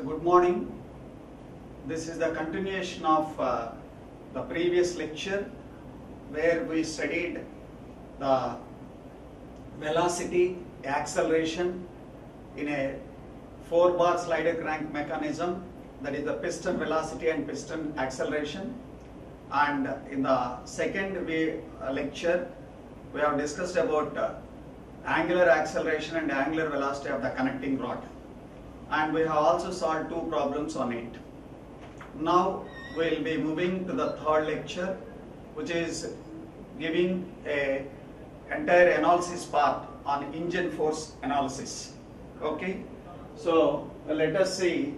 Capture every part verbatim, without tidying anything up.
So good morning. This is the continuation of uh, the previous lecture where we studied the velocity acceleration in a four bar slider crank mechanism, that is the piston velocity and piston acceleration. And in the second we, uh, lecture we have discussed about uh, angular acceleration and angular velocity of the connecting rod, and we have also solved two problems on it. Now we will be moving to the third lecture, which is giving a entire analysis part on engine force analysis. Okay, so let us see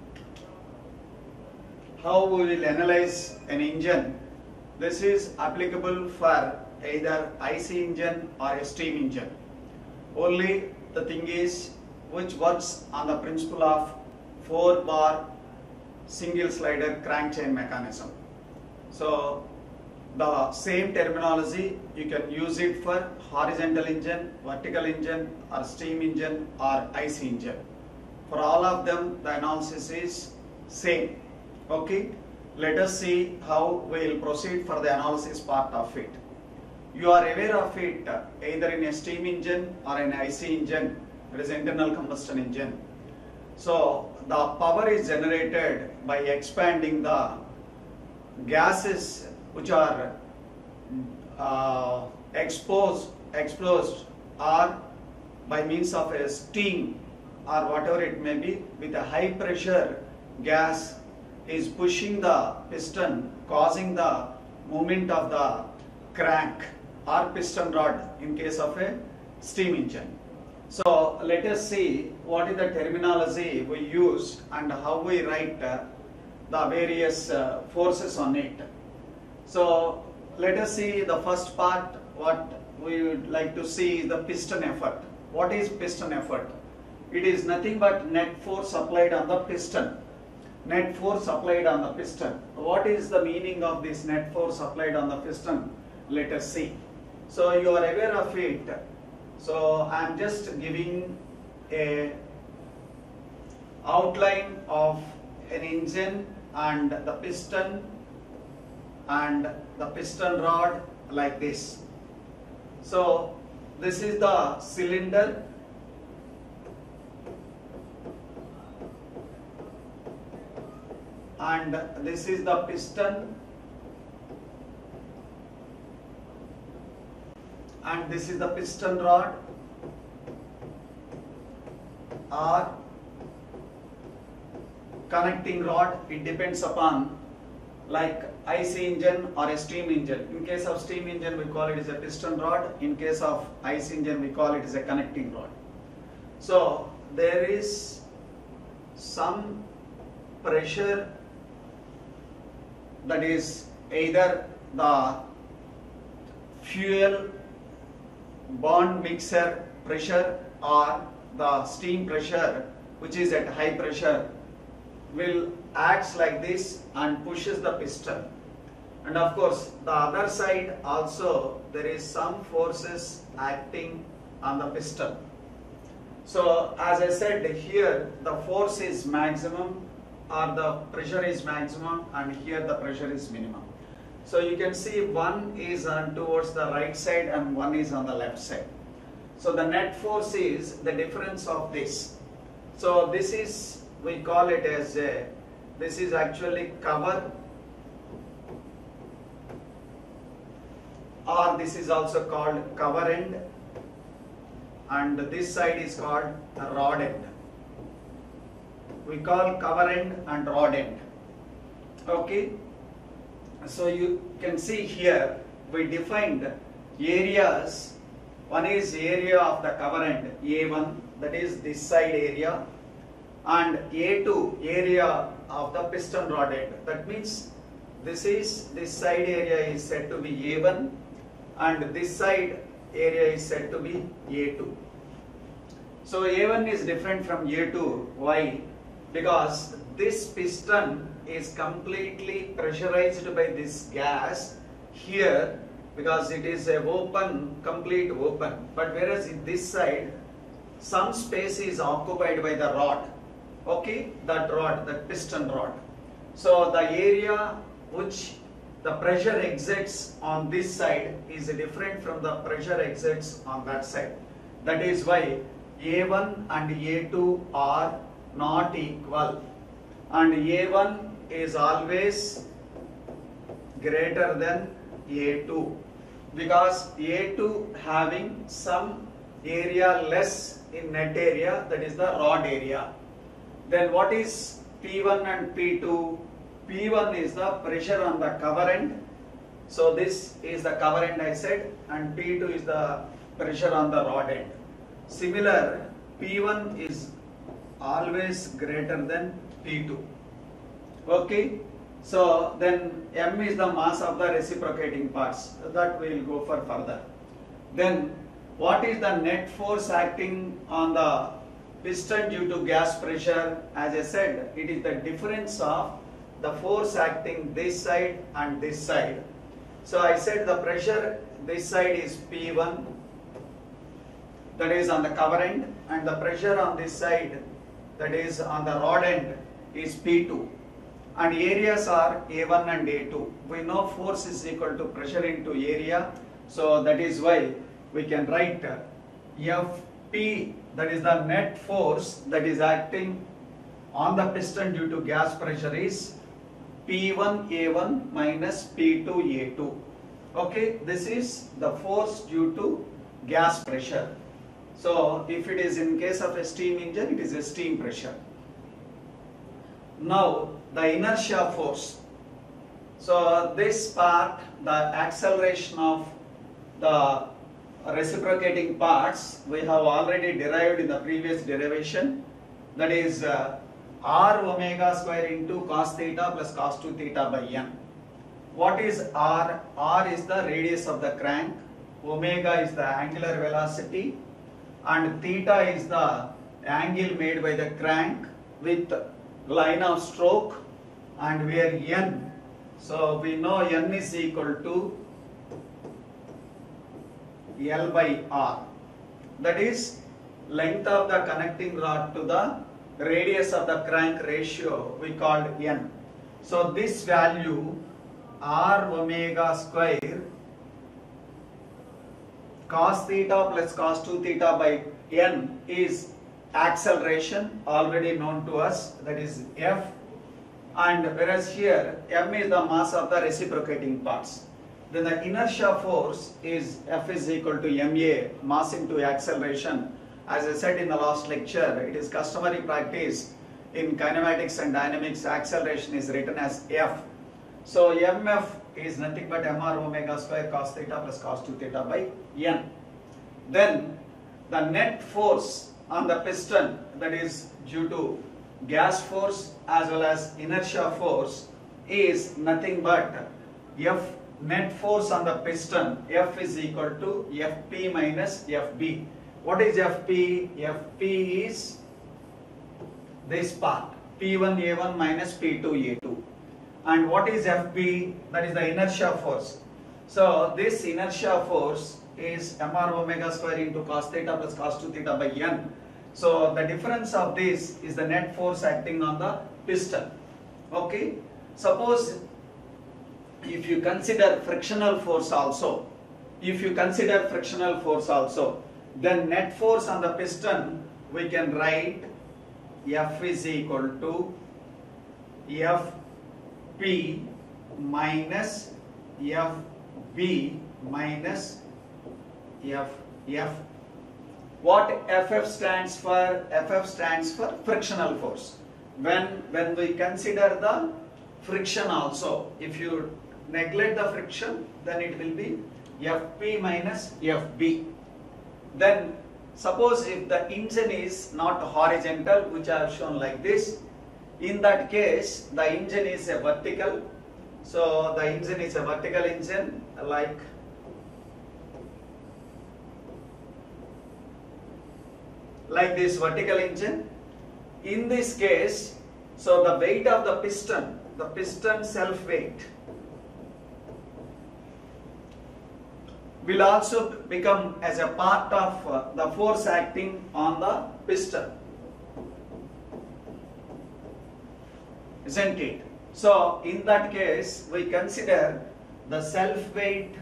how we will analyze an engine. This is applicable for either I C engine or a steam engine. Only the thing is which works on the principle of four bar single slider crank chain mechanism. So the same terminology you can use it for horizontal engine, vertical engine, or steam engine or I C engine. For all of them the analysis is same. Okay, let us see how we will proceed for the analysis part of it. You are aware of it uh, either in a steam engine or an I C engine, that is internal combustion engine. So the power is generated by expanding the gases which are uh, exposed, exposed or by means of a steam or whatever it may be, with a high pressure gas is pushing the piston, causing the movement of the crank or piston rod in case of a steam engine. So let us see what is the terminology we use and how we write uh, the various uh, forces on it. So let us see the first part. What we would like to see is the piston effort. What is piston effort? It is nothing but net force applied on the piston. Net force applied on the piston. What is the meaning of this net force applied on the piston? Let us see. So you are aware of it. So I am just giving a outline of an engine and the piston and the piston rod like this. So this is the cylinder, and this is the piston, and this is the piston rod or connecting rod. It depends upon, like I C engine or a steam engine. In case of steam engine we call it as a piston rod. In case of I C engine we call it as a connecting rod. So there is some pressure, that is either the fuel bond mixer pressure or the steam pressure, which is at high pressure, will acts like this and pushes the piston. And of course the other side also there is some forces acting on the piston. So as I said, here the force is maximum or the pressure is maximum, and here the pressure is minimum. So you can see one is on towards the right side and one is on the left side. So the net force is the difference of this. So this is, we call it as a, this is actually cover, or this is also called cover end, and this side is called a rod end. We call cover end and rod end. Okay. So you can see here we defined areas. One is area of the cover end, A one, that is this side area, and A two, area of the piston rod end. That means this is, this side area is said to be A one and this side area is said to be A two. So A one is different from A two. Why? Because this piston is completely pressurized by this gas here, because it is a open, complete open. But whereas in this side, some space is occupied by the rod. Okay, that rod, that piston rod. So the area which the pressure exits on this side is different from the pressure exits on that side. That is why A one and A two are not equal, and A one is always greater than A two, because A two having some area less in net area, that is the rod area. Then what is P one and P two? P one is the pressure on the cover end. So this is the cover end I said, and P two is the pressure on the rod end. Similar, P one is always greater than P two. Okay. So then M is the mass of the reciprocating parts. That we will go for further. Then what is the net force acting on the piston due to gas pressure? As I said, it is the difference of the force acting this side and this side. So I said the pressure this side is P one, that is on the cover end, and the pressure on this side, that is on the rod end, is P two. And areas are A one and A two. We know force is equal to pressure into area, so that is why we can write F P, that is the net force that is acting on the piston due to gas pressure, is P one A one minus P two A two. Okay, this is the force due to gas pressure. So if it is in case of a steam engine, it is a steam pressure. Now the inertia force. So this part, the acceleration of the reciprocating parts, we have already derived in the previous derivation. That is uh, R omega square into cos theta plus cos two theta by n. What is R? R is the radius of the crank, omega is the angular velocity, and theta is the angle made by the crank with line of stroke, and where n, so we know n is equal to L by R. That is length of the connecting rod to the radius of the crank ratio we called n. So this value R omega square cos theta plus cos two theta by n is acceleration, already known to us, that is F, and whereas here m is the mass of the reciprocating parts. Then the inertia force is F is equal to ma, mass into acceleration. As I said in the last lecture, it is customary practice in kinematics and dynamics, acceleration is written as F. So mf is nothing but mr omega square cos theta plus cos two theta by n. Then the net force on the piston, that is due to gas force as well as inertia force, is nothing but F net force on the piston, F is equal to Fp minus Fb. What is Fp? Fp is this part, P one A one minus P two A two. And what is Fb? That is the inertia force. So this inertia force is mr omega square into cos theta plus cos two theta by n. So the difference of this is the net force acting on the piston. Okay. Suppose if you consider frictional force also, if you consider frictional force also, then net force on the piston we can write F is equal to Fp minus Fb minus F F. What F F stands for? F F stands for frictional force. When when we consider the friction also, if you neglect the friction, then it will be Fp minus Fb. Then suppose if the engine is not horizontal, which I have shown like this, in that case the engine is a vertical. So the engine is a vertical engine, like like this vertical engine. In this case, so the weight of the piston, the piston self weight, will also become as a part of uh, the force acting on the piston. isn't it? So in that case, we consider the self weight,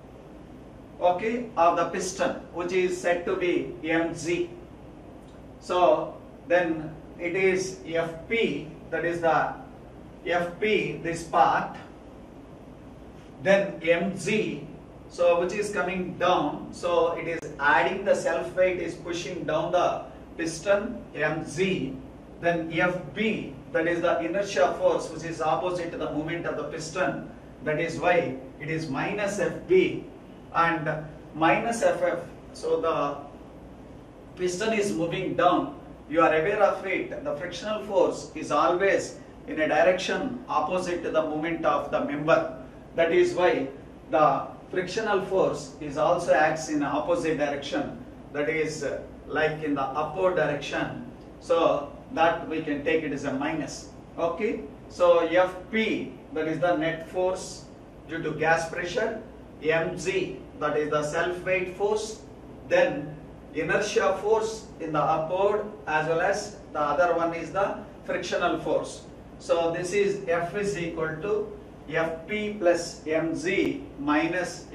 okay, of the piston, which is said to be mg. So then it is Fp, that is the Fp, this part, then mg, so which is coming down, so it is adding the self weight is pushing down the piston, mg, then Fb, that is the inertia force which is opposite to the movement of the piston, that is why it is minus Fb and minus Ff. So the piston is moving down, you are aware of it, the frictional force is always in a direction opposite to the movement of the member. That is why the frictional force is also acts in opposite direction, that is like in the upward direction. So that we can take it as a minus. Okay. So Fp, that is the net force due to gas pressure, mg, that is the self weight force, then inertia force in the upward, as well as the other one is the frictional force. So this is F is equal to Fp plus mg minus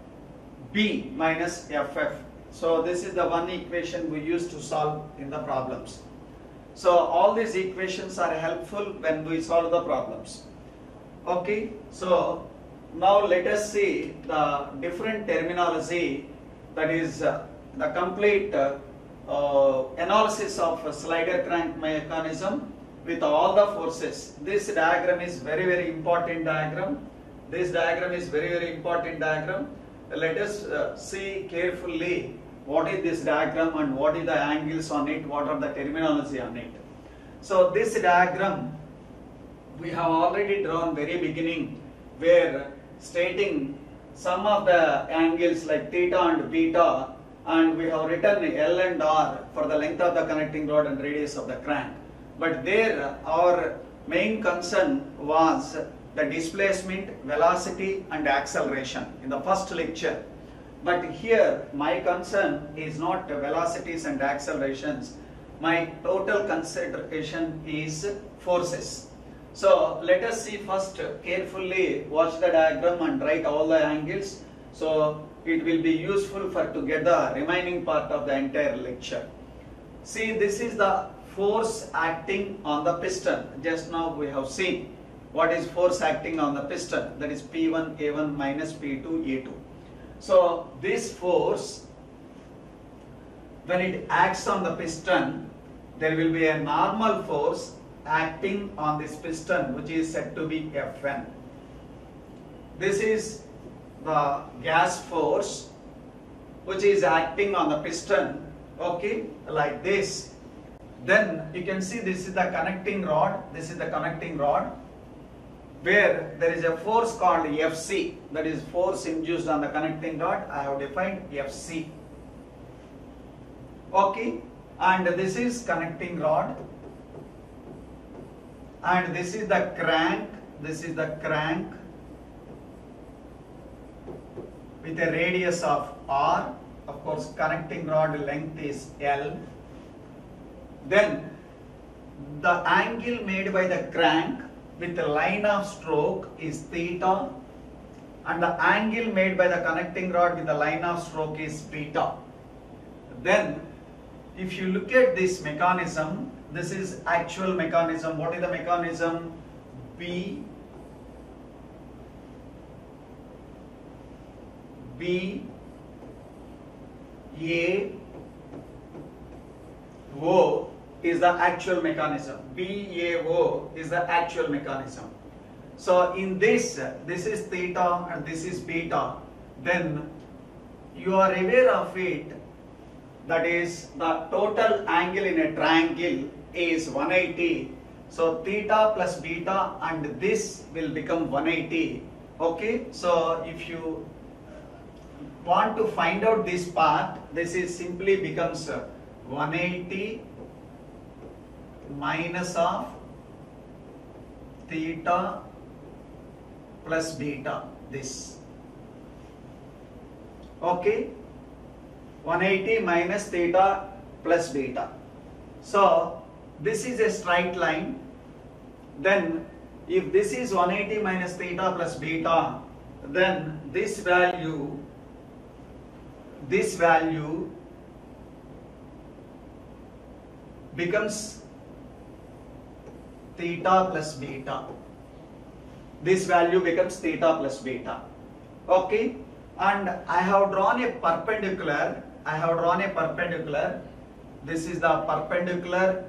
Fb minus Ff. So this is the one equation we use to solve in the problems. So all these equations are helpful when we solve the problems. Okay, so now let us see the different terminology, that is uh, the complete uh, uh, analysis of a slider crank mechanism with all the forces. This diagram is very very important diagram. This diagram is very very important diagram. Let us uh, see carefully what is this diagram and what is the angles on it, what are the terminology on it. So this diagram we have already drawn very beginning, where stating some of the angles like theta and beta, and we have written L and R for the length of the connecting rod and radius of the crank. But there our main concern was the displacement, velocity and acceleration in the first lecture. But here my concern is not velocities and accelerations. My total consideration is forces. So let us see first carefully, watch the diagram and write all the angles. So it will be useful for to get the remaining part of the entire lecture. See, this is the force acting on the piston. Just now we have seen what is force acting on the piston, that is P one A one minus P two A two. So this force, when it acts on the piston, there will be a normal force acting on this piston, which is said to be Fn. This is the gas force which is acting on the piston, okay, like this. Then you can see this is the connecting rod, this is the connecting rod, where there is a force called Fc, that is force induced on the connecting rod. I have defined Fc. Okay, and this is connecting rod, and this is the crank, this is the crank with a radius of R. Of course, connecting rod length is L. Then the angle made by the crank with the line of stroke is theta, and the angle made by the connecting rod with the line of stroke is beta. Then if you look at this mechanism, this is actual mechanism. What is the mechanism? B, B, A, O is the actual mechanism. B A O is the actual mechanism. So in this, this is theta and this is beta. Then you are aware of it, that is the total angle in a triangle is one eighty. So theta plus beta and this will become one eighty. Okay, so if you want to find out this part, this is simply becomes one eighty minus of theta plus beta, this. Okay, one eighty minus theta plus beta. So this is a straight line. then if this is one eighty minus theta plus beta, then this value, this value becomes theta plus beta. This value becomes theta plus beta. Okay, and I have drawn a perpendicular. I have drawn a perpendicular. This is the perpendicular.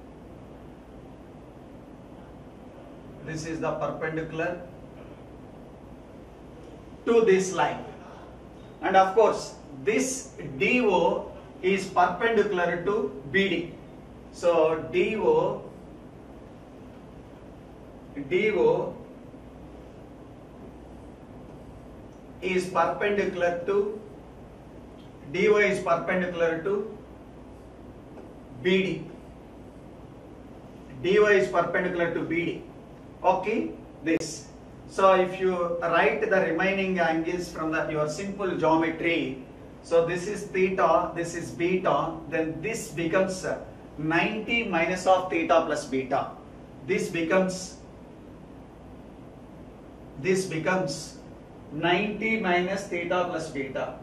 This is the perpendicular to this line. And of course, this D O is perpendicular to B D. So D O, D O is perpendicular to, D O is perpendicular to B D. D O is perpendicular to B D. Okay, this. So if you write the remaining angles from the, your simple geometry, so this is theta, this is beta, then this becomes ninety minus of theta plus beta. This becomes, this becomes ninety minus theta plus beta.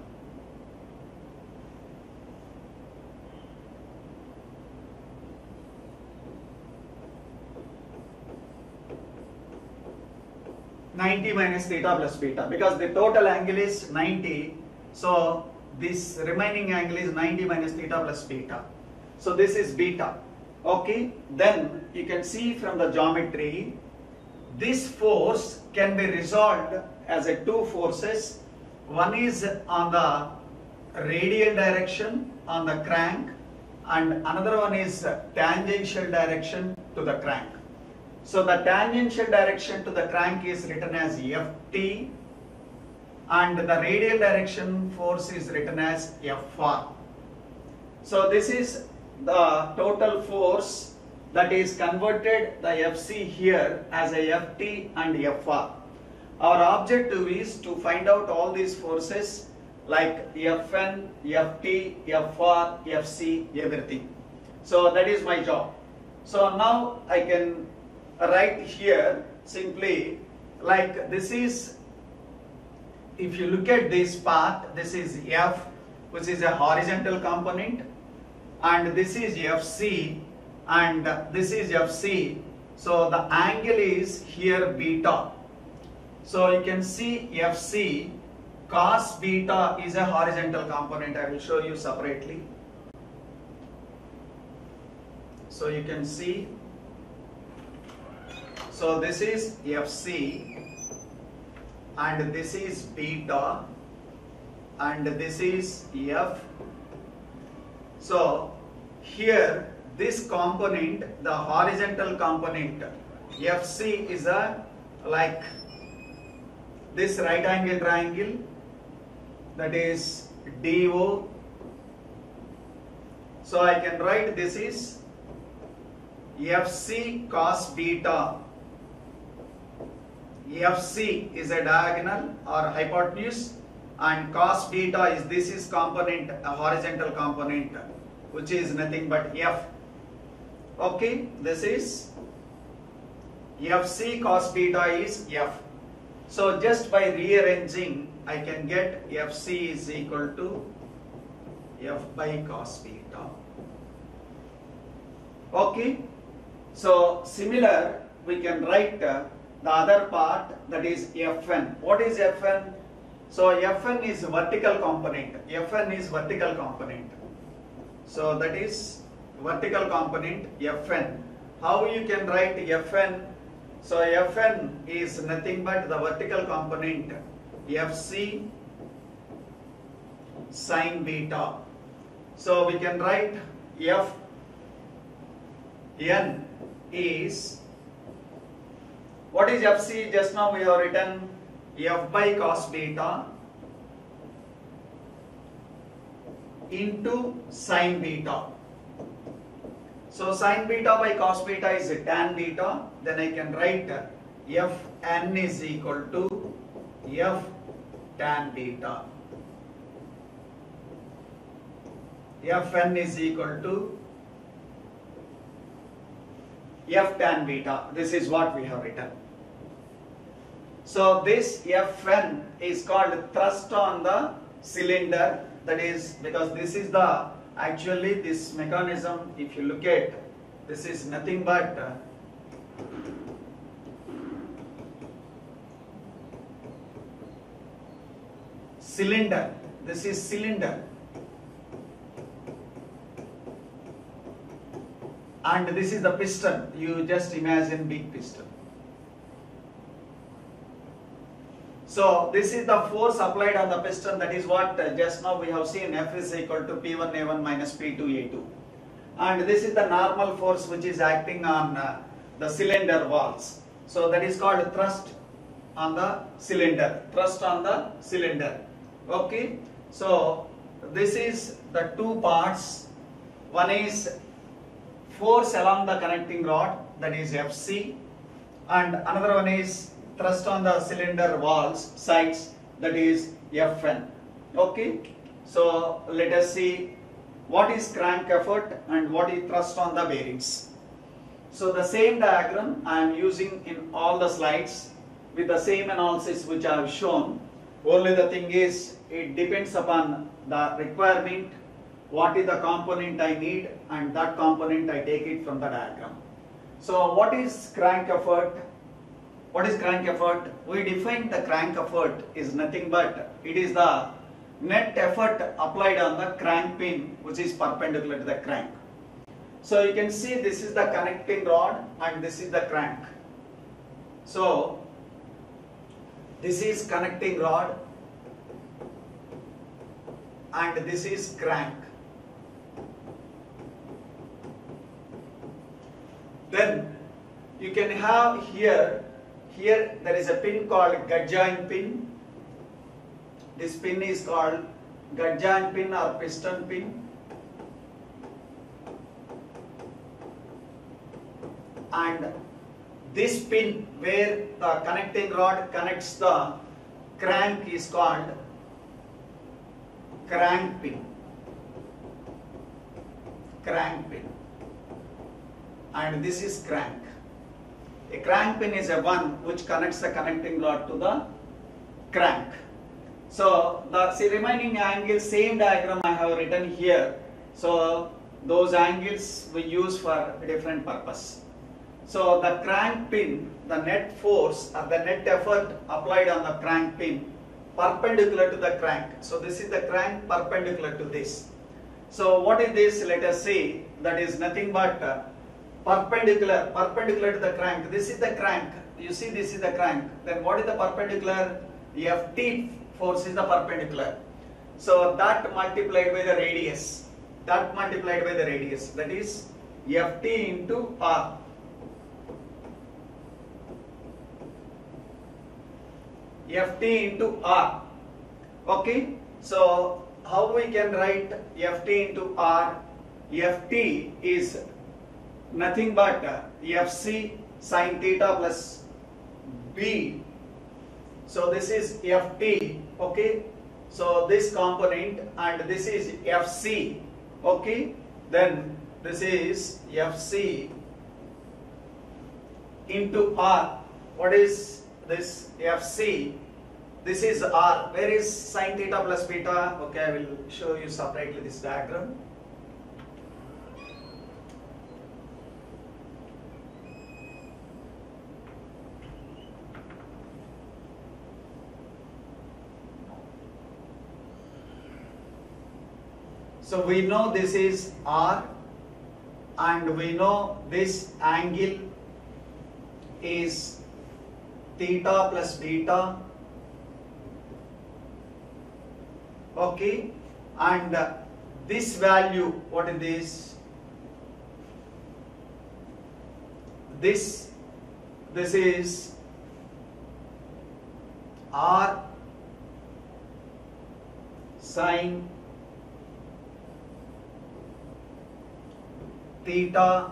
ninety minus theta plus beta, because the total angle is ninety, so this remaining angle is ninety minus theta plus beta. So this is beta. Okay, then you can see from the geometry, this force can be resolved as a two forces. One is on the radial direction on the crank, and another one is tangential direction to the crank. So the tangential direction to the crank is written as F T, and the radial direction force is written as F R. So this is the total force that is converted the F C here as a F T and F R. Our objective is to find out all these forces like F N, F T, F R, F C, everything. So that is my job. So now I can write here simply like this is, if you look at this part, this is F, which is a horizontal component, and this is F C, and this is F C. So the angle is here beta. So you can see F C cos beta is a horizontal component. I will show you separately. So you can see, so this is F C, and this is beta, and this is F. So here this component, the horizontal component F C is a like this right angle triangle, that is D O. So I can write this is F C cos beta. F C is a diagonal or hypotenuse, and cos beta is, this is component, a horizontal component, which is nothing but F. Okay, this is F C cos beta is F. So just by rearranging, I can get F C is equal to F by cos beta. Okay, so similar we can write uh, the other part, that is F N. What is F N? So F N is vertical component. F N is vertical component. So that is vertical component F N. How you can write F N? So F N is nothing but the vertical component F C sin beta. So we can write F N is, what is F C? Just now we have written F by cos beta into sin beta. So sin beta by cos beta is tan beta. Then I can write F N is equal to F tan beta. F N is equal to F tan beta. This is what we have written. So this Fn is called thrust on the cylinder. That is because this is the actually this mechanism. If you look at, this is nothing but uh, cylinder. This is cylinder, and this is the piston. You just imagine big piston. So this is the force applied on the piston. That is what uh, just now we have seen. F is equal to P one A one minus P two A two, and this is the normal force which is acting on uh, the cylinder walls. So that is called thrust on the cylinder. Thrust on the cylinder. Okay. So this is the two parts. One is force along the connecting rod, that is F C, and another one is thrust on the cylinder walls sides, that is Fn. Okay. So let us see what is crank effort and what is thrust on the bearings. So the same diagram I am using in all the slides with the same analysis which I have shown. Only the thing is, it depends upon the requirement, what is the component I need, and that component I take it from the diagram. So what is crank effort? What is crank effort? We define the crank effort is nothing but it is the net effort applied on the crank pin which is perpendicular to the crank. So you can see this is the connecting rod and this is the crank. So this is connecting rod and this is crank. Then you can have here, here there is a pin called gut joint pin. This pin is called gut joint pin or piston pin. And this pin where the connecting rod connects the crank is called crank pin. Crank pin. And this is crank. A crank pin is a one which connects the connecting rod to the crank. So the see, remaining angles, same diagram I have written here. So those angles we use for a different purpose. So the crank pin, the net force or the net effort applied on the crank pin perpendicular to the crank. So this is the crank perpendicular to this. So what is this? Let us see. That is nothing but uh, perpendicular, perpendicular to the crank. This is the crank. You see this is the crank. Then what is the perpendicular? F T force is the perpendicular. So that multiplied by the radius. That multiplied by the radius. That is F T into R. F T into R. Okay. So how we can write F T into R? F T is nothing but F C sin theta plus B. So this is F T. Okay. So this component and this is F C. Okay. Then this is F C into R. What is this F C? This is R. Where is sin theta plus beta? Okay, I will show you separately this diagram. So we know this is R and we know this angle is theta plus beta. Okay, and uh, this value, what is this? This, this is R sin theta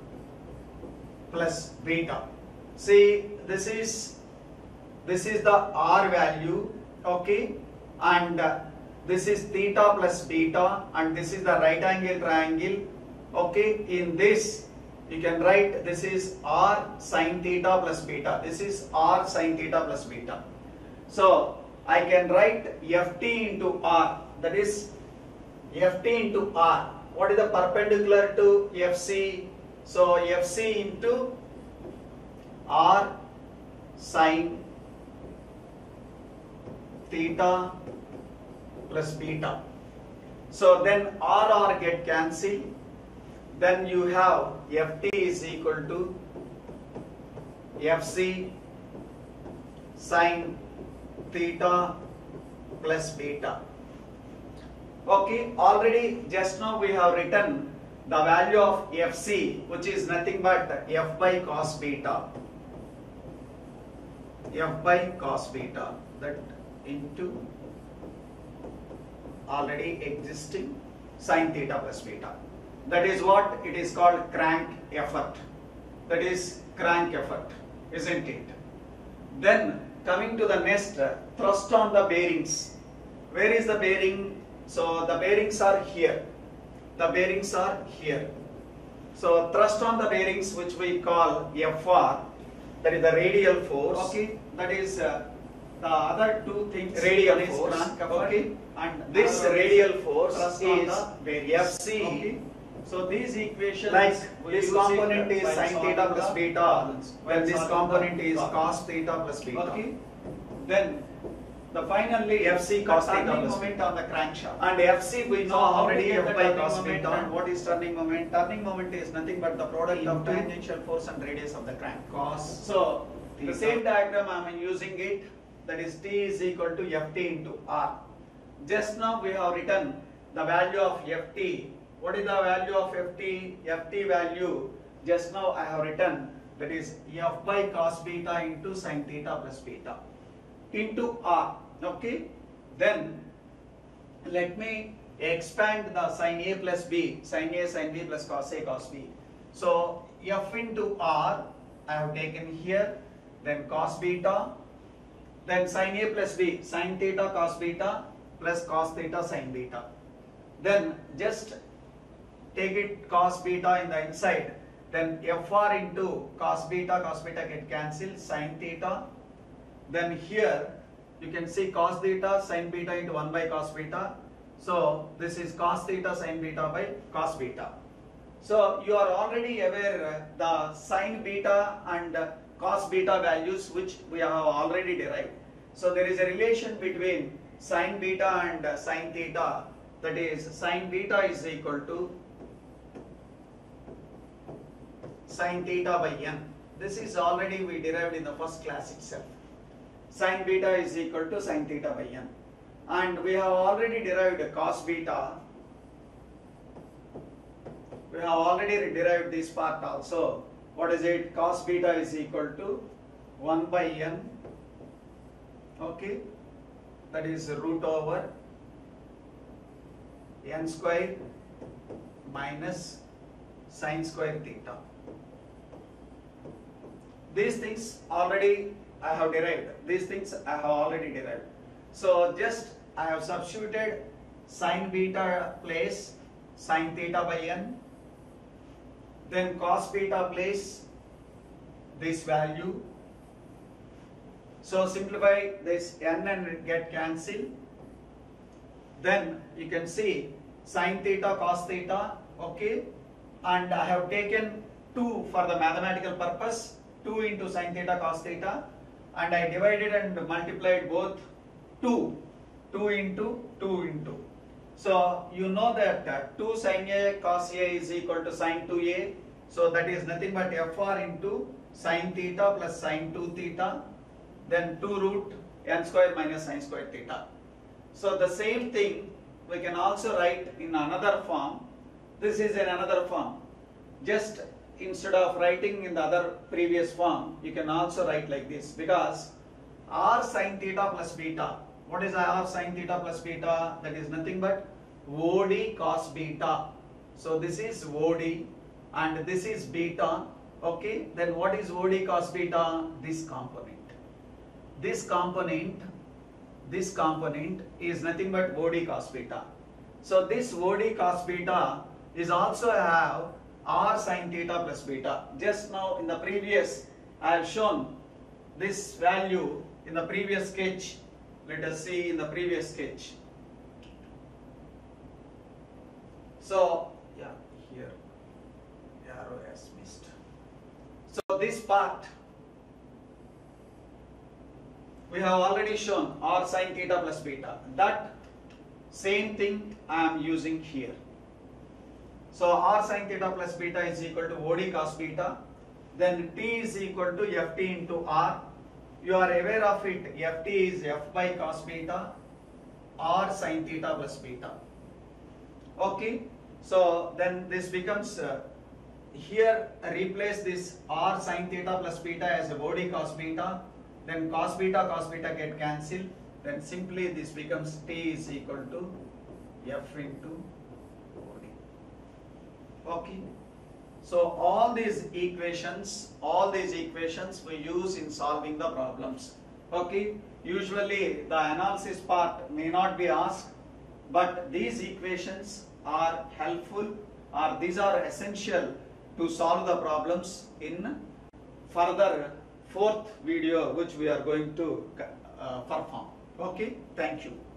plus beta. See, this is this is the R value, okay, and uh, this is theta plus beta, and this is the right angle triangle, okay. In this you can write this is r sine theta plus beta. This is r sine theta plus beta. So I can write ft into r, that is ft into r. What is the perpendicular to fc? So fc into r sine theta plus beta. So then r r get cancelled. Then you have ft is equal to fc sine theta plus beta. Okay, already just now we have written the value of fc, which is nothing but f by cos beta. F by cos beta, that into already existing sine theta plus beta. That is what it is called crank effort. That is crank effort, isn't it? Then coming to the next, uh, thrust on the bearings. Where is the bearing? So the bearings are here. The bearings are here. So thrust on the bearings, which we call F R, that is the radial force. Okay, that is uh, the other two things. Radial force. Okay, and this radial force is F C. Okay. So these equations, like this component is sine theta plus beta, when this component is cos theta plus beta. Okay. Then the finally F C cos theta plus moment on the crankshaft. And F C we know already F by cos beta. And what is turning moment? Turning moment is nothing but the product of tangential force and radius of the crank. Cos. So the same diagram I am using it. That is T is equal to Ft into R. Just now we have written the value of Ft. What is the value of Ft? Ft value just now I have written, that is F by cos beta into sin theta plus beta into R. Okay. Then let me expand the sin A plus B, sin A sin B plus cos A cos B. So F into R I have taken here, then cos beta, then sin A plus B, sin theta cos beta plus cos theta sin beta. Then just take it cos beta in the inside, then Fr into cos beta, cos beta get cancelled, sin theta. Then here you can see cos theta sin beta into one by cos beta. So this is cos theta sin beta by cos beta. So you are already aware uh, the sin beta and uh, cos beta values which we have already derived. So there is a relation between sin beta and uh, sin theta, that is sin beta is equal to sin theta by n. This is already we derived in the first class itself. Sin beta is equal to sin theta by n. And we have already derived cos beta. We have already derived this part also. What is it? Cos beta is equal to one by n. Okay. That is root over n square minus sin square theta. These things already I have derived. These things I have already derived. So just I have substituted sin beta place sin theta by n. Then cos beta place this value. So simplify this n and get cancelled. Then you can see sin theta cos theta. Okay. And I have taken two for the mathematical purpose. two into sin theta cos theta, and I divided and multiplied both two, two into two into. So you know that uh, two sin A cos A is equal to sin two A, so that is nothing but Fr into sin theta plus sin two theta, then two root n square minus sin square theta. So the same thing we can also write in another form. This is in another form. Just instead of writing in the other previous form, you can also write like this, because r sin theta plus beta. What is r sin theta plus beta? That is nothing but O D cos beta. So this is O D and this is beta. Okay, then what is O D cos beta? This component. This component, this component is nothing but O D cos beta. So this O D cos beta is also have r sin theta plus beta. Just now in the previous I have shown this value in the previous sketch. Let us see in the previous sketch. So yeah, here arrow has missed. So this part we have already shown r sin theta plus beta. That same thing I am using here. So r sin theta plus beta is equal to O D cos beta. Then t is equal to ft into r. You are aware of it. Ft is f by cos beta r sin theta plus beta. Okay. So then this becomes uh, here replace this r sin theta plus beta as a O D cos beta. Then cos beta cos beta get cancelled. Then simply this becomes t is equal to f into O D. Okay. So all these equations, all these equations we use in solving the problems. Okay. Usually the analysis part may not be asked, but these equations are helpful, or these are essential to solve the problems in further fourth video which we are going to uh, perform. Okay, thank you.